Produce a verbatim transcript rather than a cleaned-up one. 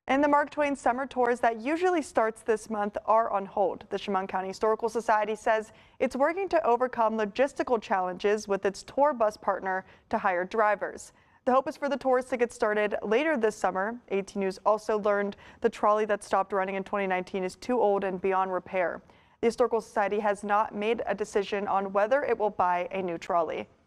And the Mark Twain Summer Tours that usually starts this month are on hold. The Chemung County Historical Society says it's working to overcome logistical challenges with its tour bus partner to hire drivers. The hope is for the tours to get started later this summer. eighteen News also learned the trolley that stopped running in twenty nineteen is too old and beyond repair. The Historical Society has not made a decision on whether it will buy a new trolley.